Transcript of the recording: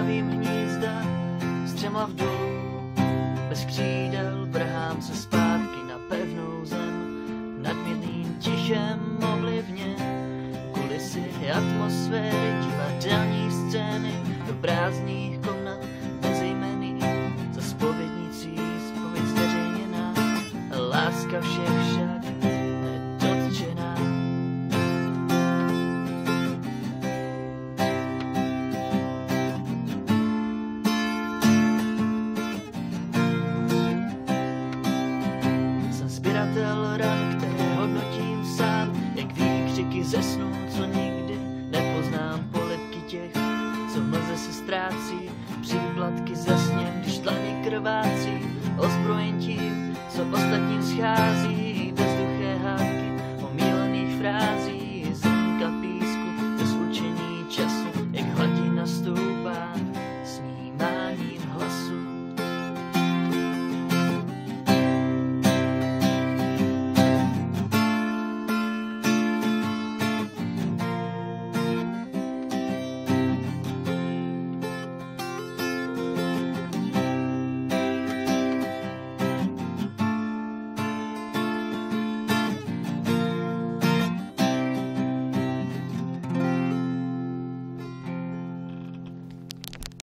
svým hnízda, střemhlav dolů, bez křídel vrhám se zpátky na pevnou zem, nadměrným tichem ovlivně, kulisy, atmosféry, divadelní scény, do prázdných komnat, bezejmenný, za zpovědnicí, zpověď zveřejněná, láska všech